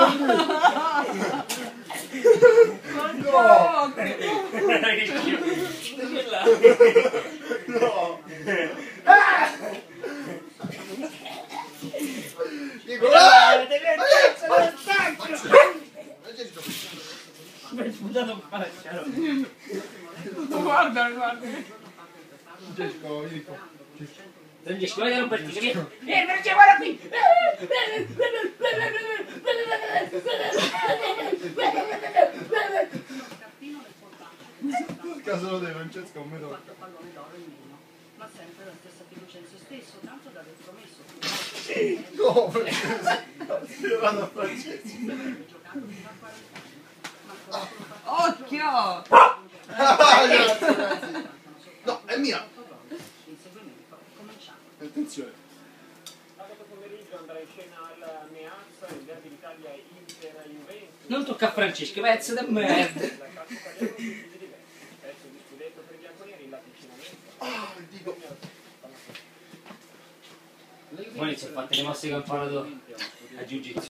Guarda, guarda. Francesco, vieni qua. Francesco, vai a romperti, capito? Francesco, guarda qui! Il caso di Francesco non mi tocca. Ma sempre la stessa fiducia in se stesso, tanto da aver promesso. No, Francesco. Io vado a Francesco. Occhio! Grazie, grazie. No, è mia. Attenzione. Sabato pomeriggio andrà in scena al Meazza il derby d'Italia Inter-Juventus. Non tocca a Francesco, pezzo di merda! La calcio italiano si diverte. Pezzo di scudetto per i bianconeri, l'avvicinamento. Dico. Poi inizia a fare le mosse che ha imparato a Jiu-Jitsu.